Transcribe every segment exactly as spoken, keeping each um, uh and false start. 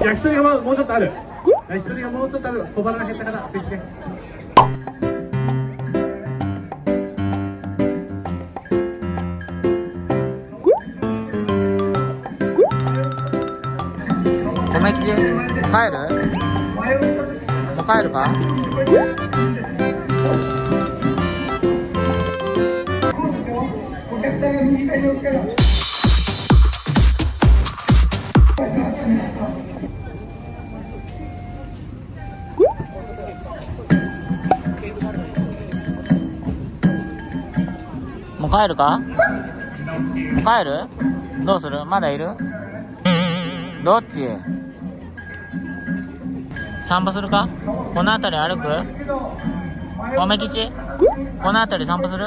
焼き鳥がもうちょっとある。焼き鳥がもうちょっとある。小腹が減った方、ぜひね。 米吉帰る？もう帰るか？もう帰るか？もう帰る？どうする？まだいる？どっち？散歩するか？この辺り歩く？米吉？この辺り散歩する？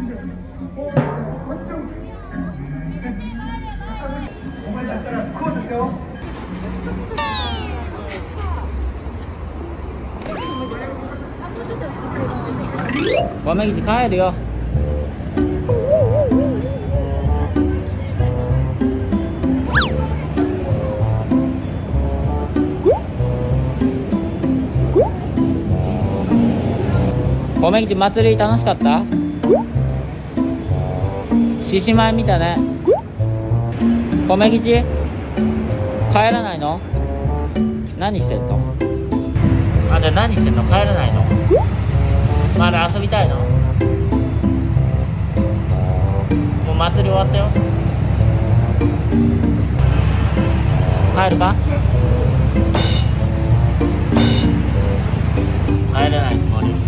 米吉帰るよ。米吉、祭り楽しかった？獅子舞見たね。米吉帰らないの？何してんの？あれ何してんの？帰らないの？まだ遊びたいの？もう祭り終わったよ。帰るか？帰れないつもり。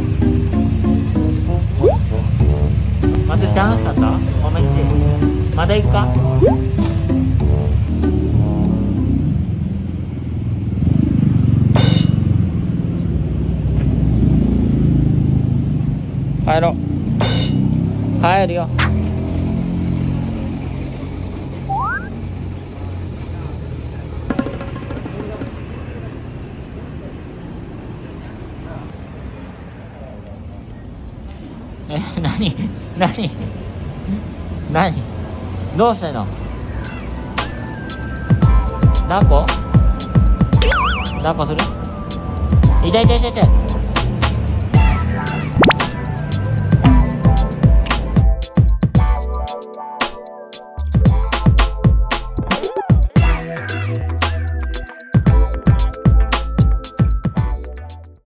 祭り楽しかった？おめっちまだ行くか？帰ろう。帰るよ。え、なになになにどうしてんの？抱っこ抱っこする？痛い痛い痛い痛い。